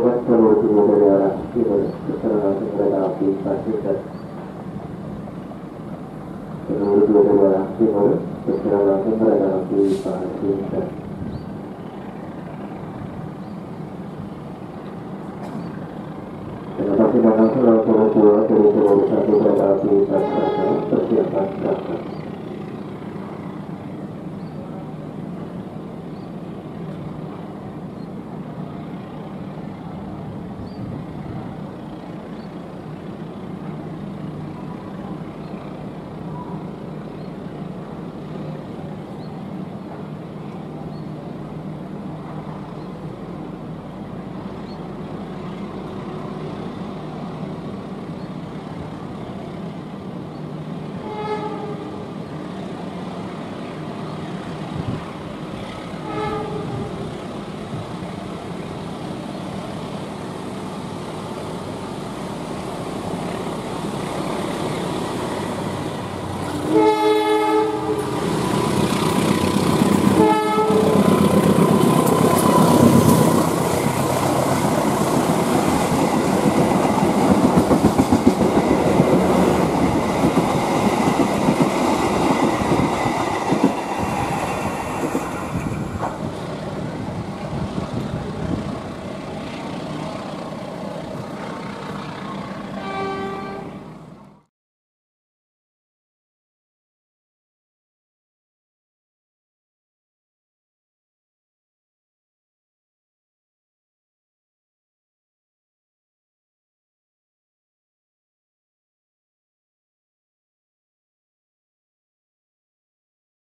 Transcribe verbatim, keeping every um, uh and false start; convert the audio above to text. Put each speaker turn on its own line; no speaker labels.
Persilakan seluruh tubuh dari arah timur berserta langsung kereta api Pacific. Seluruh tubuh dari arah timur berserta langsung kereta api Pacific. Terima kasih banyak seluruh tubuh dari seluruh satu kereta api Pacific. Persiapan